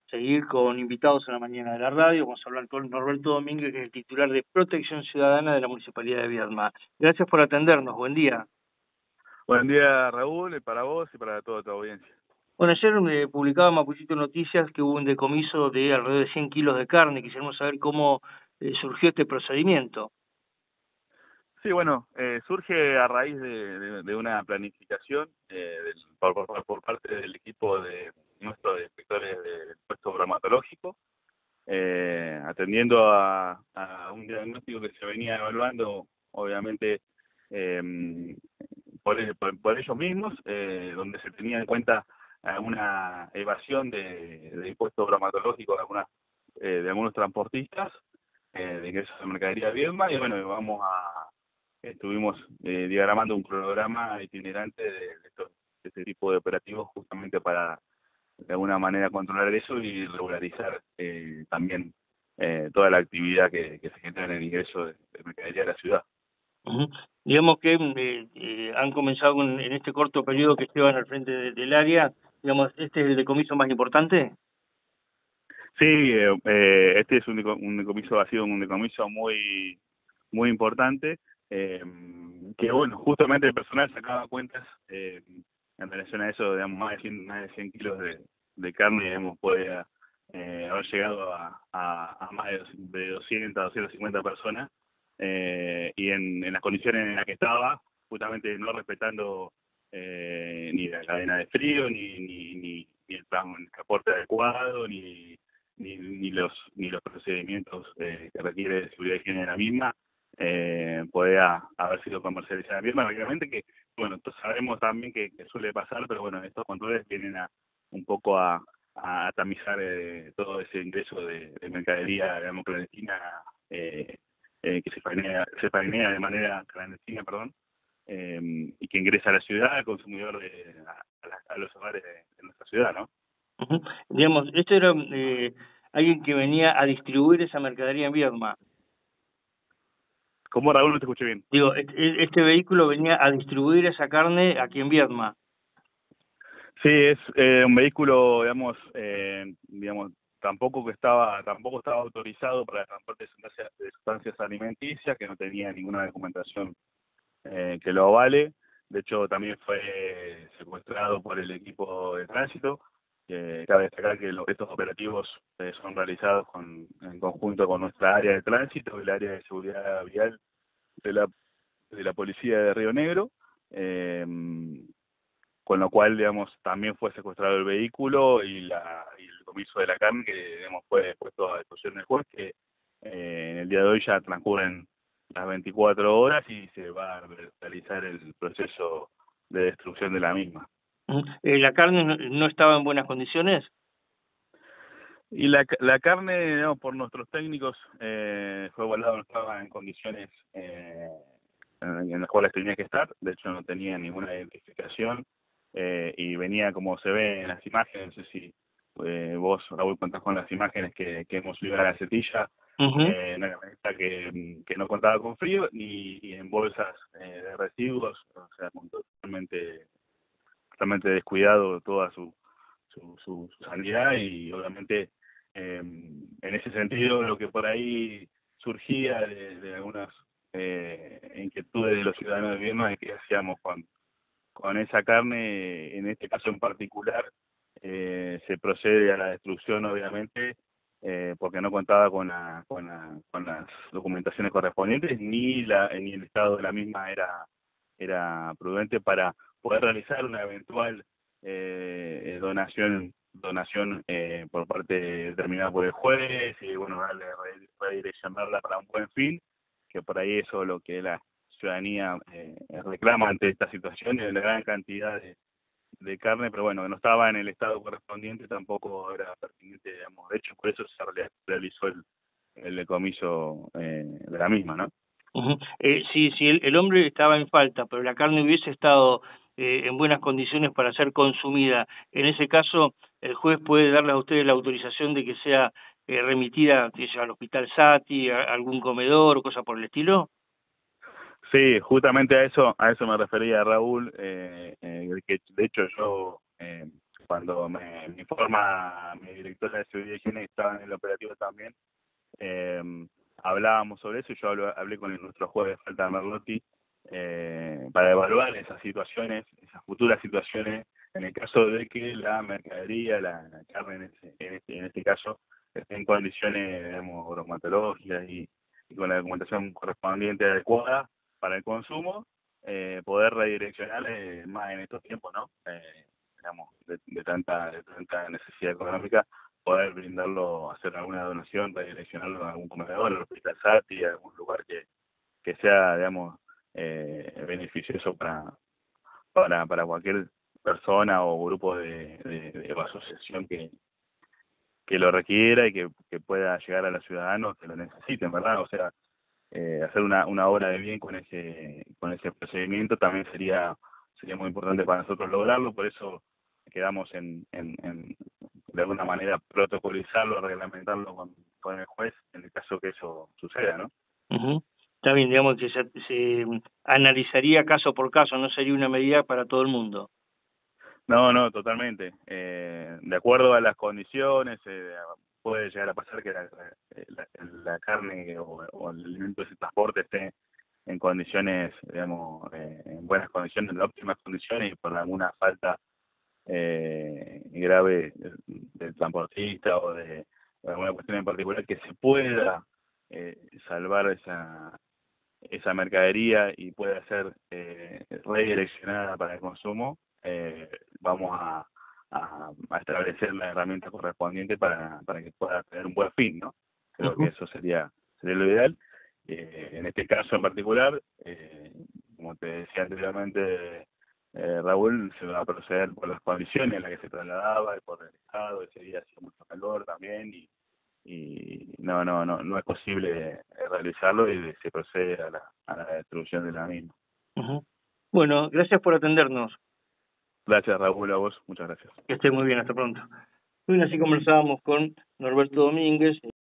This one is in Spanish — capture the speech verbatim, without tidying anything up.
seguir con invitados a la mañana de la radio. Vamos a hablar con Norberto Domínguez, que es el titular de Protección Ciudadana de la Municipalidad de Viedma. Gracias por atendernos, buen día. Buen día, Raúl, y para vos y para toda tu audiencia. Bueno, ayer eh, publicaba Mapuchito Noticias que hubo un decomiso de alrededor de cien kilos de carne. Quisiéramos saber cómo eh, surgió este procedimiento. Sí, bueno, eh, surge a raíz de, de, de una planificación eh, del, por, por, por parte del equipo de nuestros inspectores del puesto bromatológico, eh, atendiendo a, a un diagnóstico que se venía evaluando, obviamente, eh, por, por, por ellos mismos, eh, donde se tenía en cuenta alguna evasión de, de impuestos bromatológicos de, algunas, eh, de algunos transportistas eh, de ingresos de mercadería de Viedma, y bueno, vamos a estuvimos eh, diagramando un cronograma itinerante de, de, estos, de este tipo de operativos justamente para de alguna manera controlar eso y regularizar eh, también eh, toda la actividad que, que se genera en el ingreso de, de mercadería de la ciudad. Uh-huh. Digamos que eh, eh, han comenzado con, en este corto periodo que llevan al frente de, del área, digamos, ¿este es el decomiso más importante? Sí, eh, eh, este es un, un decomiso, ha sido un decomiso muy muy importante, eh, que bueno, justamente el personal sacaba cuentas eh, en relación a eso, digamos, más de cien, más de cien kilos de, de carne, digamos, puede eh, haber llegado a, a, a más de doscientas, doscientas cincuenta personas, eh, y en, en las condiciones en las que estaba, justamente no respetando eh, ni la cadena de frío, ni, ni, ni, ni el plan de transporte adecuado, ni Ni, ni los ni los procedimientos eh, que requiere de seguridad y higiene de la misma, eh, podría haber sido comercializada bien. Obviamente que, bueno, sabemos también que, que suele pasar, pero bueno, estos controles vienen a un poco a, a tamizar eh, todo ese ingreso de, de mercadería, digamos, clandestina, eh, eh, que se faenea, se faenea de manera clandestina, perdón, eh, y que ingresa a la ciudad, al consumidor, de, a, a, la, a los hogares de, de nuestra ciudad, ¿no? Uh-huh. Digamos, esto era eh, alguien que venía a distribuir esa mercadería en Viedma. ¿Cómo, Raúl? No te escuché bien. Digo, este, este vehículo venía a distribuir esa carne aquí en Viedma. Sí, es eh, un vehículo, digamos, eh, digamos, tampoco que estaba, tampoco estaba autorizado para el transporte de sustancias, de sustancias alimenticias, que no tenía ninguna documentación eh, que lo avale. De hecho, también fue secuestrado por el equipo de tránsito. Eh, cabe destacar que lo, estos operativos eh, son realizados con, en conjunto con nuestra área de tránsito, el área de seguridad vial de la de la policía de Río Negro. Eh, con lo cual, digamos, también fue secuestrado el vehículo y, la, y el decomiso de la carne, que, digamos, fue puesto a disposición del juez, que eh, en el día de hoy ya transcurren las veinticuatro horas y se va a realizar el proceso de destrucción de la misma. Eh, ¿La carne no, no estaba en buenas condiciones? Y la, la carne, digamos, por nuestros técnicos, eh, fue evaluada, no estaba en condiciones eh, en, en las cuales tenía que estar. De hecho, no tenía ninguna identificación. Eh, y venía como se ve en las imágenes, no sé si eh, vos, Raúl, contás con las imágenes que, que hemos subido a la Gacetilla, Uh-huh. eh, una camioneta que, que no contaba con frío ni y en bolsas eh, de residuos, o sea, totalmente, totalmente descuidado toda su, su, su, su sanidad, y obviamente eh, en ese sentido lo que por ahí surgía de, de algunas eh, inquietudes de los ciudadanos de Viedma es qué hacíamos con con esa carne, en este caso en particular, eh, se procede a la destrucción, obviamente, eh, porque no contaba con, la, con, la, con las documentaciones correspondientes, ni la ni el estado de la misma era era prudente para poder realizar una eventual eh, donación donación eh, por parte determinada por el juez, y bueno, darle redireccionarla para un buen fin, que por ahí eso es lo que la ciudadanía eh, reclama ante esta situación de la gran cantidad de, de carne, pero bueno, que no estaba en el estado correspondiente, tampoco era pertinente, digamos. De hecho, por eso se realizó el, el decomiso eh, de la misma, ¿no? Uh-huh. Eh, si si el, el hombre estaba en falta, pero la carne hubiese estado eh, en buenas condiciones para ser consumida, en ese caso, el juez puede darle a ustedes la autorización de que sea eh, remitida que sea, al hospital Sati, a, a algún comedor o cosa por el estilo. Sí, justamente a eso a eso me refería, Raúl, eh, eh, que de hecho yo eh, cuando me, me informa mi directora de seguridad y higiene, que estaba en el operativo también, eh, hablábamos sobre eso y yo hablé, hablé con el, nuestro juez de falta Merlotti eh, para evaluar esas situaciones, esas futuras situaciones, en el caso de que la mercadería, la, la carne en, ese, en, este, en este caso, esté en condiciones, digamos, bromatológicas y, y con la documentación correspondiente adecuada para el consumo, eh, poder redireccionar eh, más en estos tiempos, ¿no? Eh, digamos, de, de tanta de tanta necesidad económica, poder brindarlo, hacer alguna donación, redireccionarlo a algún comedor, al hospital Sati, a algún lugar que, que sea, digamos, eh, beneficioso para, para para cualquier persona o grupo de, de, de asociación que, que lo requiera y que, que pueda llegar a los ciudadanos que lo necesiten, ¿verdad? O sea, eh, hacer una, una obra de bien con ese con ese procedimiento también sería sería muy importante para nosotros lograrlo, por eso quedamos en, en, en de alguna manera protocolizarlo, reglamentarlo con, con el juez en el caso que eso suceda, ¿no? Uh-huh. Está bien, digamos que se, se analizaría caso por caso, no sería una medida para todo el mundo. No, no, totalmente. Eh, de acuerdo a las condiciones, eh, puede llegar a pasar que la, la, la carne o, o el alimento de ese transporte esté en condiciones, digamos, eh, en buenas condiciones, en óptimas condiciones, y por alguna falta eh, grave del, del transportista o de, de alguna cuestión en particular que se pueda eh, salvar esa esa mercadería y pueda ser eh, redireccionada para el consumo, eh, vamos a, a, a establecer la herramienta correspondiente para, para que pueda tener un buen fin, ¿no? Creo Uh-huh. que eso sería, sería lo ideal. Eh, en este caso en particular, eh, como te decía anteriormente, eh, Raúl, se va a proceder por las condiciones en las que se trasladaba y por el estado. Ese día hacía mucho calor también y y no no no no es posible realizarlo y se procede a la, a la destrucción de la misma. Uh-huh. Bueno, gracias por atendernos. Gracias, Raúl, a vos, muchas gracias. Que esté muy bien, hasta pronto. Bueno, así conversábamos con Norberto Domínguez.